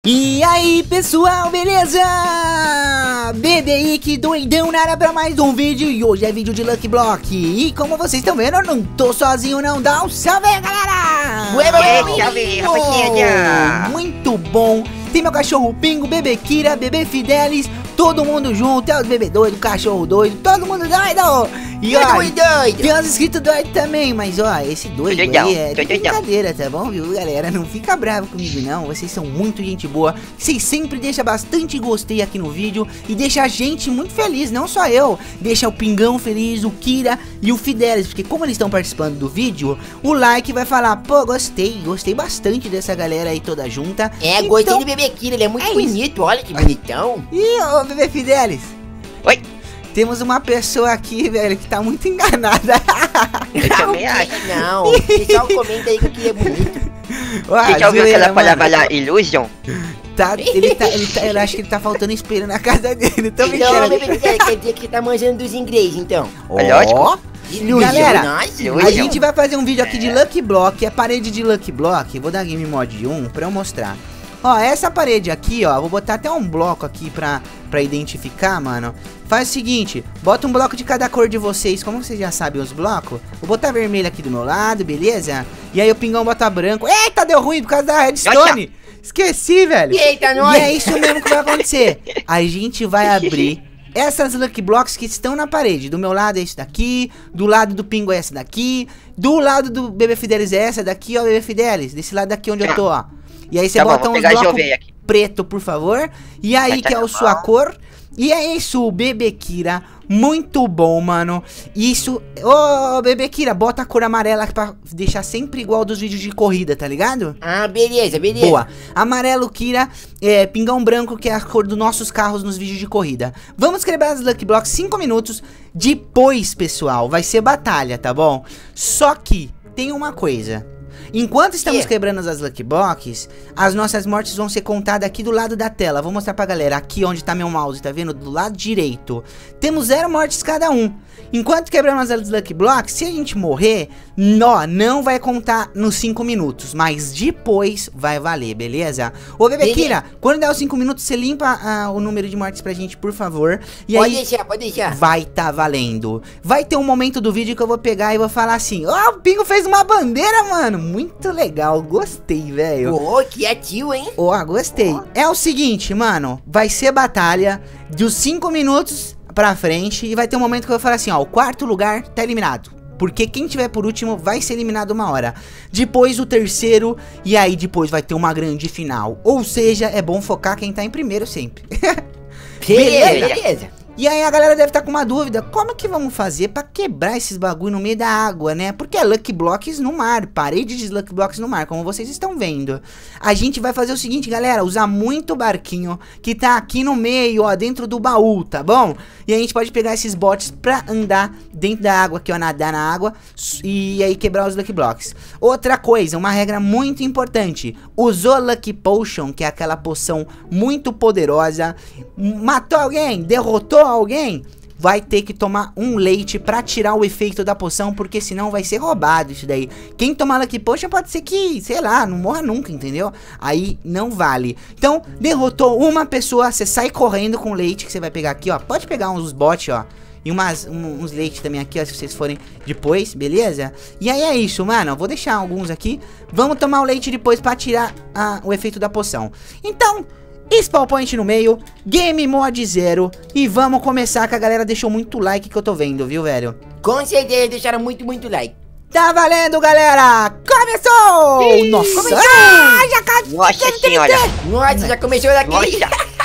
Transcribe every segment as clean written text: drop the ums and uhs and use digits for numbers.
E aí pessoal, beleza? BBIC doidão na área pra mais um vídeo. E hoje é vídeo de Lucky Block. E como vocês estão vendo, eu não tô sozinho não. Dá um salve aí, galera! Salve, rapaziada! Muito bom. Tem meu cachorro Pingo, Bebê Kira, Bebê Fidelis, todo mundo junto. É os bebê doido, cachorro doido, todo mundo doido. E ó, tem uns inscritos doidos também, mas ó, esse doido aí é de brincadeira, tá bom, viu, galera? Não fica bravo comigo não, vocês são muito gente boa. Vocês sempre deixam bastante gostei aqui no vídeo e deixa a gente muito feliz, não só eu. Deixa o Pingão feliz, o Kira e o Fidelis, porque como eles estão participando do vídeo, o like vai falar, pô, gostei bastante dessa galera aí toda junta. É, então, gostei do Bebê Kira, ele é muito bonito, olha que bonitão. E ô, Bebê Fidelis. Oi. Temos uma pessoa aqui, velho, que tá muito enganada. Eu também acho. Não, o pessoal comenta aí que o Kira é bonito. Você já ouviu aquela palavra lá, illusion? Eu acho que ele tá faltando espelho na casa dele. Tô Então, brincando. Bebê Kira, quer dizer que você tá manjando dos inglês, então. Lógico. Galera, Nossa, a gente vai fazer um vídeo aqui de Lucky Block, é parede de Lucky Block. Vou dar Game Mod 1 pra eu mostrar. Ó, essa parede aqui, ó, vou botar até um bloco aqui pra identificar, mano. Faz o seguinte, bota um bloco de cada cor de vocês, como vocês já sabem os blocos. Vou botar vermelho aqui do meu lado, beleza? E aí o Pingão bota branco. Eita, deu ruim por causa da redstone. Esqueci, velho. Eita, nós. E é isso mesmo que vai acontecer. A gente vai abrir essas Lucky Blocks que estão na parede. Do meu lado é esse daqui, do lado do Pingo é essa daqui, do lado do Bebê Fidelis é essa daqui, ó, Bebê Fidelis. Desse lado daqui onde eu tô, ó. E aí você bota uns blocos preto, por favor. E aí que é a sua cor. E é isso, o Bebê Kira. Muito bom, mano. Isso. Ô, Bebê Kira, bota a cor amarela pra deixar sempre igual dos vídeos de corrida, tá ligado? Ah, beleza, beleza. Boa. Amarelo, Kira, Pingão branco, que é a cor dos nossos carros nos vídeos de corrida. Vamos quebrar as Lucky Blocks 5 minutos. Depois, pessoal, vai ser batalha, tá bom? Só que tem uma coisa. Enquanto estamos quebrando as Lucky Blocks, as nossas mortes vão ser contadas aqui do lado da tela. Vou mostrar pra galera aqui onde tá meu mouse, tá vendo? Do lado direito. Temos 0 mortes cada um. Enquanto quebramos as Lucky Blocks, se a gente morrer, não vai contar nos 5 minutos, mas depois vai valer, beleza? Ô, Bebê Kira, quando der os 5 minutos, você limpa o número de mortes pra gente, por favor. E pode aí, deixar, pode deixar. Vai tá valendo. Vai ter um momento do vídeo que eu vou pegar e vou falar assim, ó, o Pingo fez uma bandeira, mano. Muito legal, gostei, velho. Ô, que ativo, hein? Ó, gostei. É o seguinte, mano, vai ser batalha dos 5 minutos pra frente e vai ter um momento que eu vou falar assim, ó, o quarto lugar tá eliminado. Porque quem tiver por último vai ser eliminado uma hora. Depois o terceiro e aí depois vai ter uma grande final. Ou seja, é bom focar quem tá em primeiro sempre. Beleza. E aí a galera deve estar com uma dúvida, como que vamos fazer pra quebrar esses bagulho no meio da água, né? Porque é Lucky Blocks no mar, parede de Lucky Blocks no mar, como vocês estão vendo. A gente vai fazer o seguinte, galera, usar muito barquinho que tá aqui no meio, ó, dentro do baú, tá bom? E a gente pode pegar esses botes pra andar dentro da água aqui, ó, nadar na água e aí quebrar os Lucky Blocks. Outra coisa, uma regra muito importante, usou Lucky Potion, que é aquela poção muito poderosa, matou alguém, derrotou alguém, vai ter que tomar um leite pra tirar o efeito da poção, porque senão vai ser roubado isso daí. Quem tomar Lucky Potion pode ser que, sei lá, não morra nunca, entendeu? Aí não vale. Então, derrotou uma pessoa, você sai correndo com o leite que você vai pegar aqui, ó. Pode pegar uns botes, ó. E uns leites também aqui, ó, se vocês forem depois, beleza? E aí é isso, mano, eu vou deixar alguns aqui. Vamos tomar o leite depois pra tirar o efeito da poção. Então, Spawn Point no meio, Game Mod 0. E vamos começar, que a galera deixou muito like que eu tô vendo, viu, velho? Com certeza, deixaram muito like. Tá valendo, galera! Começou! Nossa! Começou! Nossa senhora! Nossa, já começou daqui!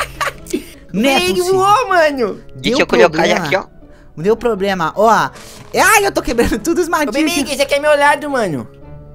Nem voou, mano! Deixa eu colocar aqui, ó. Deu problema, ó. Ai, eu tô quebrando tudo os matinhos. Ô, Bebê, esse aqui é meu lado, mano.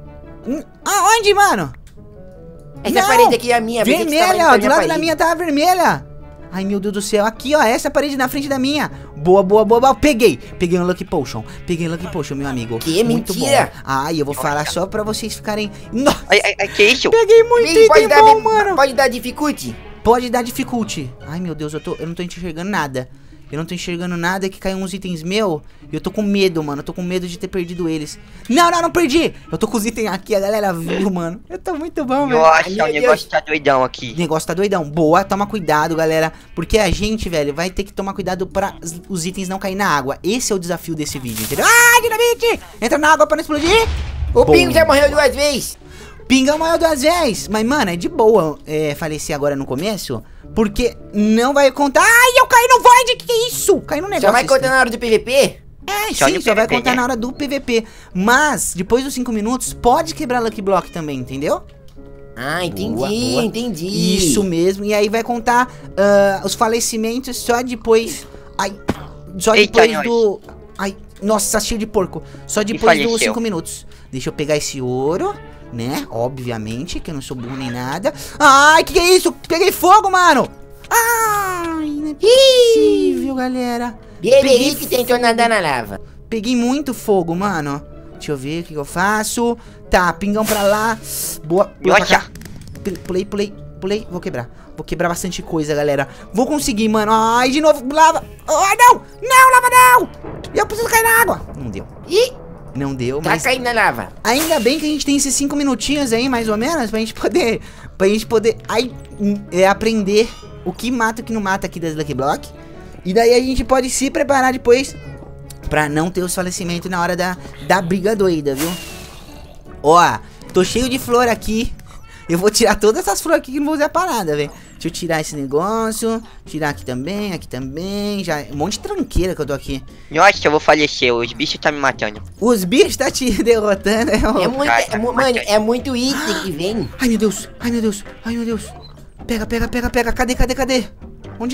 Aonde, mano? Essa parede aqui é a minha. Vermelha, ó, do lado da minha tava vermelha. Ai, meu Deus do céu, aqui, ó, essa parede na frente da minha. Boa, peguei um Lucky Potion. Peguei um Lucky Potion, meu amigo. Que muito mentira. Bom. Ai, eu vou falar só pra vocês ficarem... Nossa. Ai, que isso? Peguei muito item bom, mano. Pode dar dificuldade? Pode dar dificuldade. Ai, meu Deus, eu não tô enxergando nada. Eu não tô enxergando nada, que caiu uns itens meu. E eu tô com medo, mano. Eu tô com medo de ter perdido eles. Não perdi. Eu tô com os itens aqui, a galera viu, mano. Eu tô muito bom, velho. Nossa, o negócio tá doidão aqui. O negócio tá doidão. Boa, toma cuidado, galera. Porque a gente, velho, vai ter que tomar cuidado pra os itens não cair na água. Esse é o desafio desse vídeo, entendeu? Ah, dinamite! Entra na água pra não explodir. O Pingo já morreu 2 vezes. Pingão morreu 2 vezes. Mas, mano, é de boa falecer agora no começo. Porque não vai contar. Ai, eu caí no void. Que é isso? Caí no negócio. Só vai contar na hora do PVP? É, Só sim, no só vai PVP, contar né? na hora do PVP. Mas, depois dos 5 minutos, pode quebrar Lucky Block também, entendeu? Ah, entendi, Boa, boa. entendi. Isso mesmo. E aí vai contar os falecimentos só depois. Ai. Só Eita, depois do. Ai, nossa, cheio de porco. Só depois dos 5 minutos. Deixa eu pegar esse ouro, né? Obviamente, que eu não sou burro nem nada. Ai, que é isso? Peguei fogo, mano! Ai, não é possível, galera. Beberique tentou nadar na lava. Peguei muito fogo, mano. Deixa eu ver o que eu faço. Tá, pingão pra lá. Boa. Pula pra cá. Pulei. Vou quebrar bastante coisa, galera. Vou conseguir, mano. Ai, de novo, lava. Ai, não. Não, lava não. Eu preciso cair na água. Não deu. Ih, Não deu, tá mas caindo na lava. ainda bem que a gente tem esses 5 minutinhos aí, mais ou menos, pra gente poder aprender o que mata e o que não mata aqui das Lucky Block. E daí a gente pode se preparar depois pra não ter os falecimentos na hora da briga doida, viu? Ó, tô cheio de flor aqui. Eu vou tirar todas essas flores aqui que não vou usar pra nada, velho. Deixa eu tirar esse negócio. Tirar aqui também. Já, um monte de tranqueira que eu tô aqui. Nossa, eu vou falecer. Os bichos tá me matando. Os bichos tá te derrotando. Mano, é muito item que vem. Ai, meu Deus. Pega. Cadê? Onde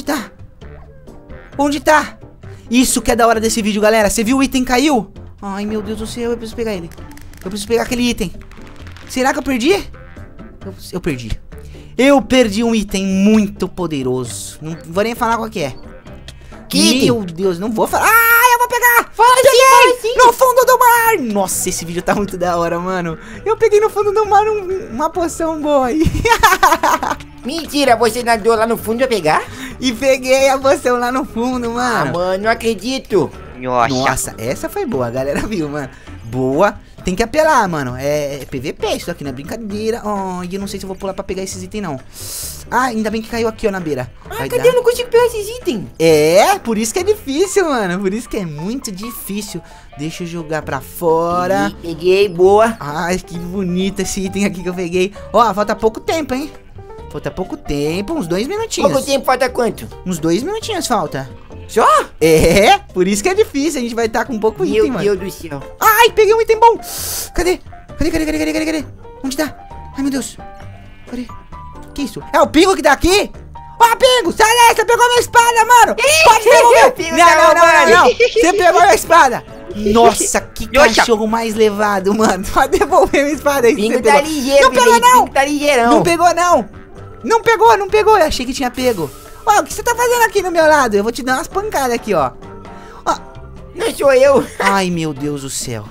tá? Isso que é da hora desse vídeo, galera. Você viu o item caiu? Ai, meu Deus do céu, eu preciso pegar ele. Eu preciso pegar aquele item. Será que eu perdi? Eu perdi. Eu perdi um item muito poderoso. Não vou nem falar qual que é. Que item? Meu Deus, não vou falar. Ah, eu vou pegar! Peguei! sim. No fundo do mar! Nossa, esse vídeo tá muito da hora, mano. Eu peguei no fundo do mar uma poção boa aí. Mentira, você nadou lá no fundo pra pegar? E peguei a poção lá no fundo, Ah, mano. mano, não acredito. Nossa. Essa foi boa, a galera viu, mano. Boa. Tem que apelar, mano. É PVP isso aqui, não é brincadeira. Oh, e eu não sei se eu vou pular pra pegar esses itens, não. Ah, ainda bem que caiu aqui, ó, na beira. Ah, cadê? Eu não consigo pegar esses itens. É, por isso que é difícil, mano. Por isso que é muito difícil. Deixa eu jogar pra fora. Peguei, boa. Ai, que bonito esse item aqui que eu peguei. Ó, falta pouco tempo, hein? Falta pouco tempo, uns 2 minutinhos. Pouco tempo, falta quanto? Uns 2 minutinhos falta. Só? É, por isso que é difícil. A gente vai estar com pouco item, Meu mano. Deus do céu. Ai, peguei um item bom. Cadê? Onde tá? Ai, meu Deus. Cadê? Que isso? É o Pingo que tá aqui? Ó, Pingo, sai daí, você pegou minha espada, mano. Pode devolver. Pingo Não. tá Você pegou minha espada. Nossa, que cachorro mais levado, mano. Pode devolver minha espada aí. Pingo Você tá pegou. ligeiro, Não pegou, não. Pingo tá ligeirão. Não pegou, não. Não pegou. Eu achei que tinha pego. Ó, o que você tá fazendo aqui no meu lado? Eu vou te dar umas pancadas aqui, ó. Não sou eu. Ai, meu Deus do céu.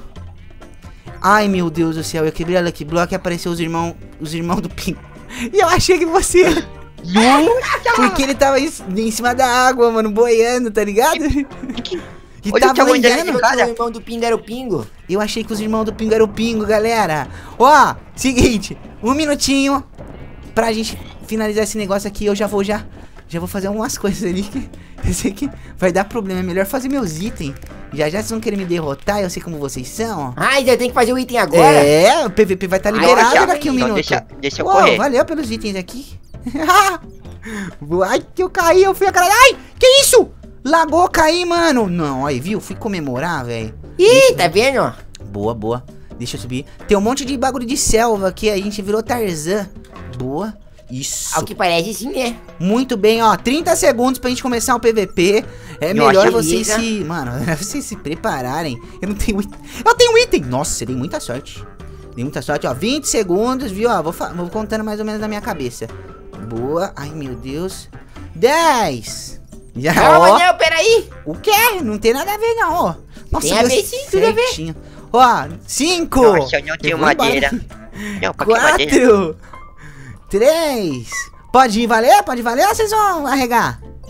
Eu quebrei a Lucky Block e apareceu os irmãos do Pingo. E eu achei que você... Porque ele tava em cima da água, mano, boiando, tá ligado? E Olha o tava tamanho dessa andando. cara. O irmão do Pingo era o Pingo. Eu achei que os irmãos do Pingo eram o Pingo, galera. Ó, seguinte, 1 minutinho pra gente finalizar esse negócio aqui. Eu já vou fazer algumas coisas ali que eu sei que vai dar problema. É melhor fazer meus itens. Já vocês vão querer me derrotar, eu sei como vocês são. Ah, já tem que fazer o item agora? É, o PVP vai estar liberado já, daqui 1 então minuto. deixa eu Uou, correr. valeu pelos itens aqui. Ai, que eu caí, eu fui a cara. Ai, que isso? Lagou, caí, mano. Não, aí, viu? Fui comemorar, velho. Ih, tá vendo? Boa. Deixa eu subir. Tem um monte de bagulho de selva aqui, a gente virou Tarzan. Boa. Isso. Ao que parece sim, né? Muito bem, ó. 30 segundos pra gente começar o PVP. É Nossa, melhor vocês liga. se... Mano, vocês se prepararem. Eu não tenho item. Eu tenho um item. Nossa, dei muita sorte. Ó. 20 segundos, viu? Ó, vou contando mais ou menos na minha cabeça. Boa. Ai, meu Deus. 10. Já, Calma, ó. não, peraí. O quê? Não tem nada a ver, não, ó. Nossa, Tem a deu ver sim, tudo a ver. certinho. Ó, 5. Nossa, eu não tenho madeira. Não, pra que madeira? 4. 3. Pode valer? Ou vocês vão arregar?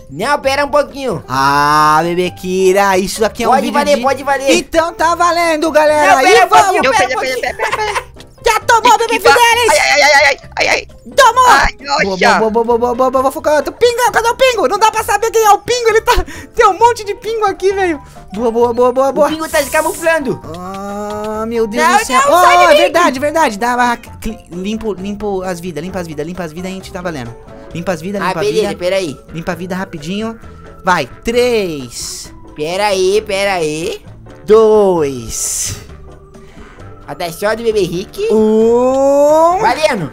Não, pera um pouquinho. Ah, Bebequira, isso aqui é um Pode vídeo valer, de... pode valer. Então tá valendo, galera. Não, pera E um pouquinho, vamos. Pera. Já tomou, Bebê Fidelis. Ai. Tomou. Ai, nossa. Boa, vou focar. Pingão, cadê o pingo? Não dá pra saber quem é o pingo, ele tá... Tem um monte de pingo aqui, velho. Boa. O pingo tá se camuflando. Ah, meu Deus Não, do céu. não, sai Oh, daqui. verdade. Limpo as vidas, limpa as vidas a gente tá valendo. Limpa as vidas, limpa a beleza, vida. pera aí. Limpa a vida rapidinho. Vai, 3, Pera aí. 2, Até só do bebê Rick. 1. Valendo.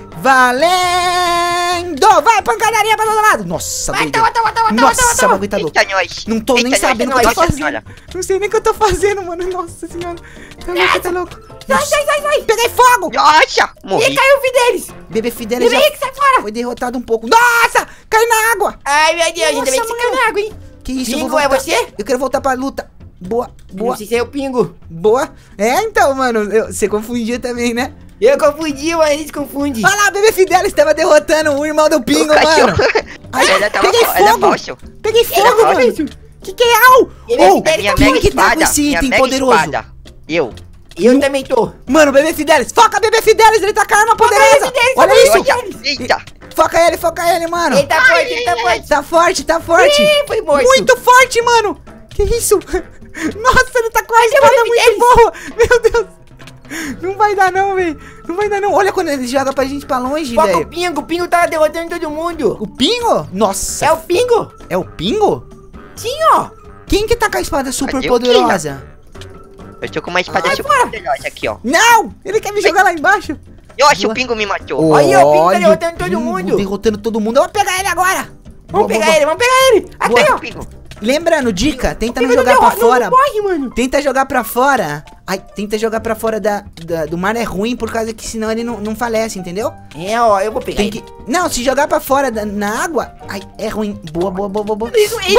Valendo! Vai, pancadaria pra todo lado! Nossa, Vai, doido. tá. Nossa, bagulho tá louco. Eita, nós. Não tô nem Eita, sabendo o nós, que eu tô nossa fazendo. senhora. Não sei nem o que eu tô fazendo, mano. Nossa senhora. Tá louco. Sai. Peguei fogo! Nossa, E morri. caiu o Fidelis. Bebê Fidelis Bebê já Rick, sai fora. foi derrotado um pouco. Nossa! Cai na água! Ai, meu Deus, ainda bem que Nossa, você caiu mano. na água, hein. Que isso, eu vou Pingo, é voltar. você? Eu quero voltar pra luta. Boa. Não sei se é o Pingo. Boa. É, então, mano. Você confundia também, né? Eu confundi, mas eles confundem. Olha lá, o Bebê Fidelis tava derrotando o irmão do Pingo, O cachorro. mano. Ai, Ela tava peguei ela é fogo. falso. Peguei Era fogo, falso. mano. Que é? Au! Ele é Oh, Fidelis, Minha quem mega que tá com espada. esse Minha item mega poderoso? espada. Eu. Eu também tô. Mano, Bebê Fidelis. Foca, Bebê Fidelis. Ele tá com a arma poderosa. Fidelis, Olha isso. Eita. Foca ele, mano. Ele tá forte, ele tá forte. Tá forte. Ih, foi morto. Muito forte, mano. Que isso? Nossa, ele tá com a espada Bebê muito Fidelis. boa. Meu Deus. Não vai dar não, velho. Não vai dar não. Olha quando ele joga pra gente pra longe, Foca o velho. Pingo. O Pingo tava derrotando todo mundo. O Pingo? Nossa. É o Pingo. É o Pingo? Sim, ó. Quem que tá com a espada super Cadê o poderosa? Eu tô com uma espada Ai, super para. poderosa aqui, ó. Não! Ele quer me jogar lá embaixo. Nossa, Boa. o Pingo me matou. Aí, ó, o Pingo tá Olha, derrotando todo Pingo mundo. derrotando todo mundo. Eu vou pegar ele agora. Vamos pegar ele. Boa. Até, ó. Pingo. Lembrando, dica, tenta não Pingo jogar pra não fora. morre, mano. Tenta jogar pra fora. Ai, tenta jogar pra fora do mar é ruim, por causa que senão ele não falece, entendeu? É, ó, eu vou pegar Tem ele. que... Não, se jogar pra fora na água, ai, é ruim. Boa. Ele nunca Comer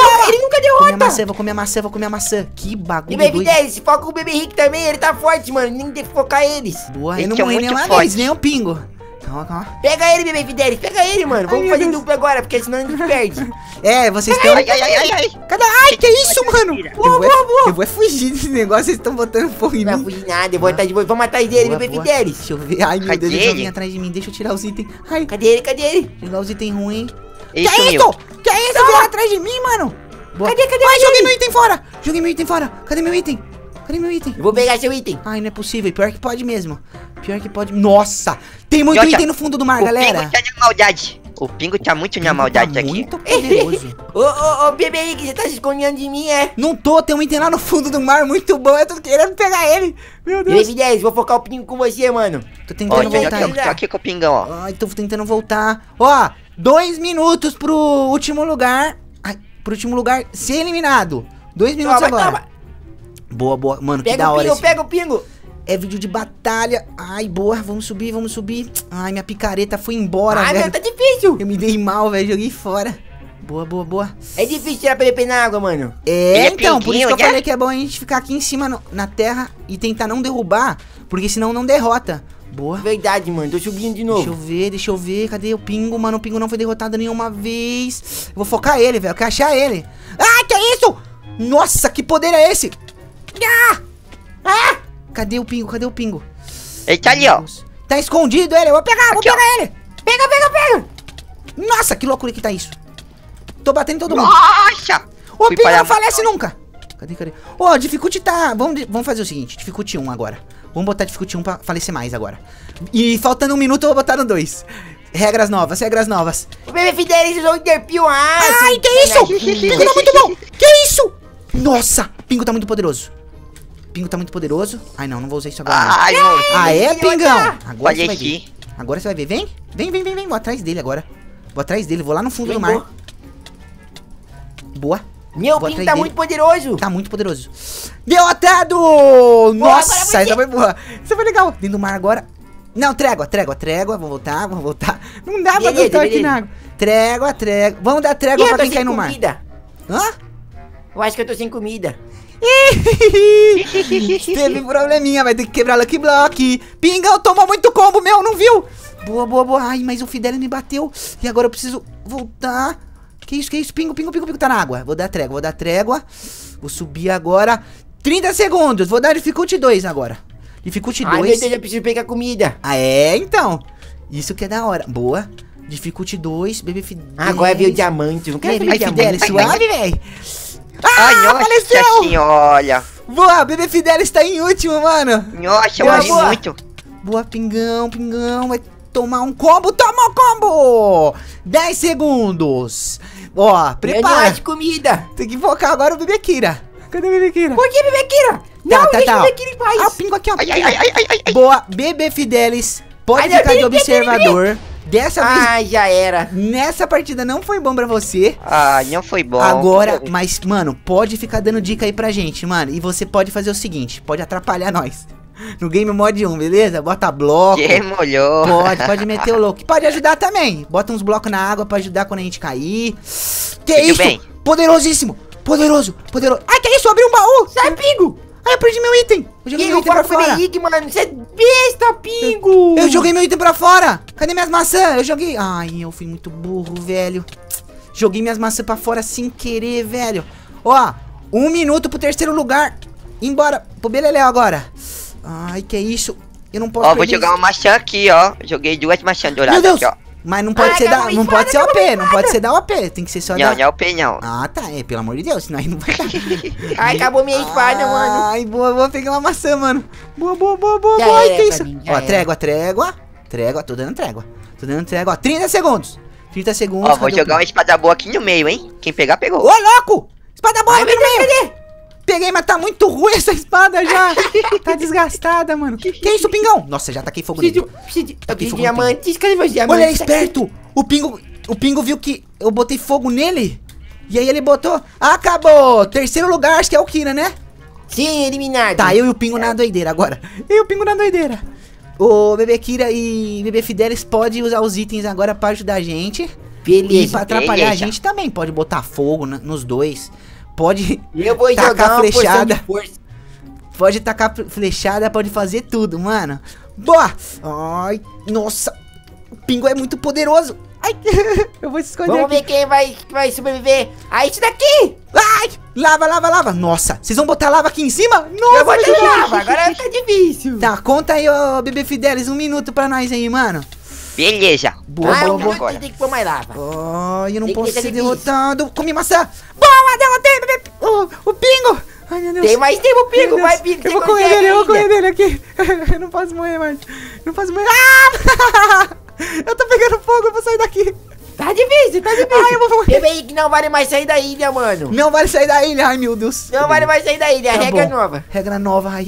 derrota. vou comer a maçã. Que E bagulho o Baby doido. 10, foca o Bebê Rick também, ele tá forte, mano. Nem tem que focar eles. Boa, Esse eu não é morri muito nenhuma forte. vez, nem o pingo. Calma. Pega ele, Bebê Fidelis, pega ele, mano. Vamos meu fazer Deus. dupla agora, porque senão a gente perde. É, vocês estão... Ai. Cadê? Ai, que isso, mano? Boa. Eu vou fugir desse negócio, vocês estão botando fogo em Não vai mim. fugir nada, eu vou atrás de você. Vamos atrás dele, Boa, Bebê boa. Fidelis. Deixa eu ver. Ai, meu Cadê Deus, deixa eu vir ele? atrás de mim. Deixa eu tirar os itens. Ai, Cadê ele? tirar os itens ruins. Ele Que sumiu. isso? Que isso? Vieram atrás de mim, mano. Boa. Cadê Ai, joguei ele? meu item fora. Joguei meu item fora. Cadê meu item? Eu vou pegar seu item. Ai, não é possível. Pior que pode mesmo. Pior que pode. Nossa! Tem muito Nossa, item no fundo do mar, O galera. Pingo tá na maldade. O Pingo tá muito na maldade Tá aqui. muito poderoso. Ô, Bebê Rick, você tá se escondendo de mim, é? Não tô, tem um item lá no fundo do mar muito bom. Eu tô querendo pegar ele. Meu Bebê Deus. Fidelis, vou focar o Pingo com você, mano. Tô Ó, tentando tô voltar. aqui, tô aqui com o Pingão, ó. Ai, tô tentando voltar. Ó, 2 minutos pro último lugar. Ai, pro último lugar ser eliminado. 2 minutos Toma, agora. toma. Boa. Mano, que Pega da o hora Pingo, esse. pega o Pingo. É vídeo de batalha. Ai, boa. Vamos subir. Ai, minha picareta foi embora, Ai, velho. meu, tá difícil. Eu me dei mal, velho. Joguei fora. Boa. É difícil tirar PVP na água, mano. É, Ele é então, por isso que eu pinguinho, né? falei que é bom a gente ficar aqui em cima na terra e tentar não derrubar, porque senão não derrota. Boa. Verdade, mano, tô subindo de Deixa novo. eu ver. Cadê o Pingo, mano? O Pingo não foi derrotado nenhuma vez. Eu vou focar ele, velho. Eu quero achar ele. Ah, que é isso? Nossa, que poder é esse? Ah! Cadê o Pingo? Ele tá ali, ó. Deus. Tá escondido ele. Eu vou pegar Aqui, ó. ele. Pega. Nossa, que loucura que tá isso. Tô batendo em todo mundo. Nossa! Ô, Fui Pingo parar não muito falece longe. nunca. Cadê? Ô, Difficulty tá... Vamos fazer o seguinte. Difficulty 1 agora. Vamos botar Difficulty 1 pra falecer mais agora. E faltando 1 minuto eu vou botar no 2. Regras novas. O Bebê Fidelis usou o Interpil. Ai, que isso? Pingo tá muito bom. Que isso? Nossa, Pingo tá muito poderoso. Ai, não vou usar isso agora não. Ai, moço. Ah, é, ele Pingão? vai Agora você vai ver. Faleci. Agora você vai ver. Vem. Vou atrás dele agora. Vou lá no fundo do mar. Vem, Boa. Meu Vou Pingo atrás tá dele. muito poderoso. Tá muito poderoso. Derrotado! agora Nossa, você. essa foi boa. Essa foi legal. Dentro do mar agora. Não, trégua. Vamos voltar. Não dá pra Beleza, voltar aqui beleza. na água. Trégua. Vamos dar trégua pra quem cai no mar. comida. Hã? Eu acho que eu tô sem comida. Teve probleminha, vai ter que quebrar Lucky Block. Pingão tomou muito combo, meu, não viu? Boa. Ai, mas o Fidelis me bateu. E agora eu preciso voltar. Que isso? Pingo, tá na água. Vou dar trégua. Vou subir agora. 30 segundos. Vou dar dificulty 2 agora. Dificulty 2. Ai, meu Deus, eu preciso pegar comida. Ah, é? Então. Isso que é da hora. Boa. Dificulty 2, bebê Fidelis. Agora veio o diamante. Não quero Bebê Fidelis, suave, velho. Ai, Ah, nossa faleceu. senhora. Boa, bebê Fidelis tá em último, mano. Nossa, eu Boa, morri boa. muito. Boa, Pingão. Vai tomar um combo. Toma um combo. 10 segundos. Ó, Eu prepara. não comida. Tem que invocar agora o bebê Kira. Cadê o bebê Kira? Por que, bebê Kira? Não, deixa o bebê Kira em paz. Ah, o pingo aqui, ó. Ai. Boa, bebê Fidelis. Pode Ai, ficar de bebê, observador. Dessa vez, Ai, já era. nessa partida não foi bom pra você. Ah, não foi bom. Agora, mas, mano, pode ficar dando dica aí pra gente, mano. E você pode fazer o seguinte, pode atrapalhar nós. No Game Mode 1, beleza? Bota bloco. Que molhou. Pode meter o louco. Pode ajudar também. Bota uns blocos na água pra ajudar quando a gente cair. Que Tudo isso? bem. Poderosíssimo. Poderoso. Ai, que isso? Abriu um baú. Sai, Pingo. Ai, eu perdi meu item. Eu joguei meu Eu item pra falo com o fora. Henrique, mano. Você é besta, Pingo. Eu joguei meu item pra fora. Cadê minhas maçãs? Eu joguei. Ai, eu fui muito burro, velho. Joguei minhas maçãs pra fora sem querer, velho. Ó, 1 minuto pro terceiro lugar. Embora pro Beleléu agora. Ai, que isso? Eu não posso Ó, vou perder jogar isso. uma maçã aqui, ó. Joguei 2 maçãs douradas Meu Deus. aqui, ó. Mas não pode Ai, ser acabou minha não pode ser espada, OP, não pode ser da OP. Tem que ser só Não, da... não é o P, não. Ah, tá. É, pelo amor de Deus, senão aí não vai dar. Ai, acabou minha espada, mano. Ai, boa, vou pegar uma maçã, mano. Boa. Já Ai, era que pra isso? mim, já Ó, era. trégua, tô dando trégua. Ó, 30 segundos. 30 segundos. Ó, vou cadê o jogar uma espada boa aqui no meio, hein. Quem pegar, pegou. Ô, louco! Espada boa Ai, aqui no meu Deus, meio! Peguei, mas tá muito ruim essa espada já! Tá desgastada, mano. Que isso, Pingão? Nossa, já taquei fogo nele. Preciso Aqui, de fogo diamantes. Cadê meus diamantes? Olha, ele é esperto! O Pingo viu que eu botei fogo nele. E aí ele botou... Acabou! Terceiro lugar, acho que é o Kira, né? Sim, eliminado. Tá, eu e o Pingo na doideira agora. O bebê Kira e bebê Fidelis pode usar os itens agora pra ajudar a gente. E Beleza. pra atrapalhar a beleza. gente também. Pode botar fogo nos dois. Pode Eu vou tacar jogar uma flechada. flechada. De força. Pode tacar flechada, pode fazer tudo, mano. Boa! Ai, nossa. O Pingo é muito poderoso. Ai, eu vou se esconder Vamos aqui. ver quem vai sobreviver a isso daqui. Ai, lava. Nossa, vocês vão botar lava aqui em cima? Nossa, Eu vou vai te ser- lava. Agora tá difícil. Tá, conta aí, ô bebê Fidelis, 1 minuto pra nós aí, mano. Beleza. Boa, Ah, boa, um boa. minuto tem que pôr mais lava. Ai, eu não Tem que posso ser ser difícil. derrotado. Comi maçã. Boa, derrotei, bebê. O Pingo. Ai, meu Deus. Tem mais tempo, Pingo. Meu Vai, Deus. Pingo. Eu você vou correr consegue dele, eu vou ainda. correr dele aqui. Eu não posso morrer mais. Não posso morrer. Ah! Eu tô pegando fogo, eu vou sair daqui. Tá difícil, tá difícil. Ai, eu vou morrer. Bebê aí que não vale mais sair da ilha, mano. Não vale sair da ilha. Ai, meu Deus. Não vale mais sair da ilha. É Tá regra bom. nova. Regra nova. Ai.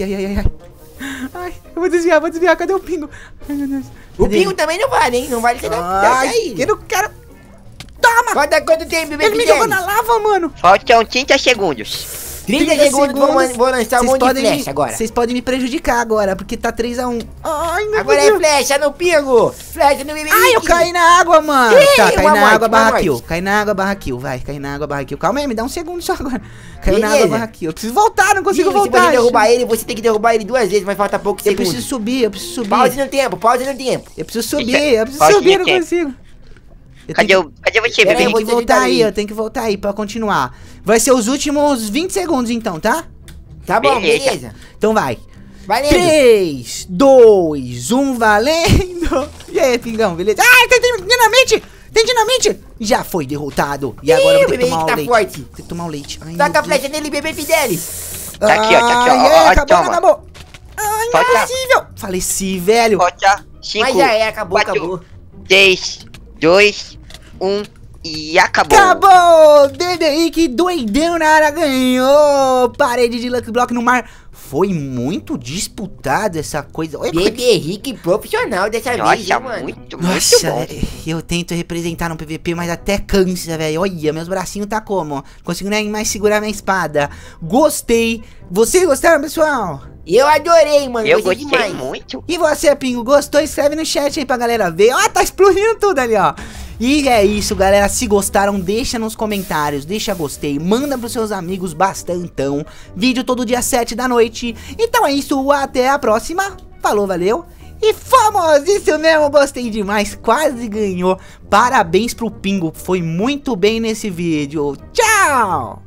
Ai, eu vou desviar. Cadê o Pingo? Ai, meu Deus. O Cadê Pingo ele? também não vale, hein? Não vale sair da Ai, ilha. eu não quero. Toma. Quanto tempo, bebê? Ele me jogou na lava, mano. Faltam 30 segundos. 30 segundos, vou lançar um monte de flecha agora. Vocês podem me prejudicar agora, porque tá 3-1. Ai, meu Agora Deus. é flecha no Pingo. Flecha no bebê. Ai, eu caí na água, mano. Ih, Tá, cai uma na morte, água uma barra morte. kill. Cai na água barra kill, vai. Cai na água barra kill. Calma aí, me dá um segundo só agora. Caiu na água Beleza. barra kill. Eu preciso voltar, não consigo Se você voltar. derrubar ele, você tem que derrubar ele 2 vezes, mas falta pouco Eu segundos. preciso subir. Pause no tempo, pause no tempo. Eu preciso subir, Pode eu não ir, consigo. Eu Cadê você, Pera aí, bebê? eu vou tenho que te voltar ajudar aí, aí. eu tenho que voltar aí pra continuar. Vai ser os últimos 20 segundos então, tá? Tá bom, Beleza. beleza. Então vai. Valendo. 3, 2, 1, valendo! E aí, Pingão, beleza? Ai, tem dinamite! Tem dinamite! Já foi derrotado. E agora eu vou ter que bebê, tomar que o tá leite. forte. Tem que tomar o leite. Ai, Taca a meu Deus. flecha nele, bebê Fidelis. Tá aqui, ó, Ai, ó, acabou, toma. acabou. Ai, não é Falta- possível. Faleci, velho. Falta 5, Mas já é, acabou, 4, acabou. 3, 2, 1 e acabou. Acabou! DDI, que doidão na área ganhou! Parede de Lucky Block no mar. Foi muito disputado essa coisa. Olha como é que- Bebê Henrique profissional dessa vez, Nossa, hein, mano. muito Nossa, bom. eu tento representar no PVP, mas até cansa, velho. Olha, meus bracinhos tá como? Não consigo nem mais segurar minha espada. Gostei. Vocês gostaram, pessoal? Eu adorei, mano. Eu gostei gostei demais. muito. E você, Pingo, gostou? Escreve no chat aí pra galera ver. Ó, tá explodindo tudo ali, ó. E é isso, galera. Se gostaram, deixa nos comentários, deixa gostei, manda pros seus amigos bastantão. Vídeo todo dia 7 da noite. Então é isso, até a próxima. Falou, valeu E fomos! Isso mesmo, gostei demais, quase ganhou. Parabéns pro Pingo, foi muito bem nesse vídeo. Tchau!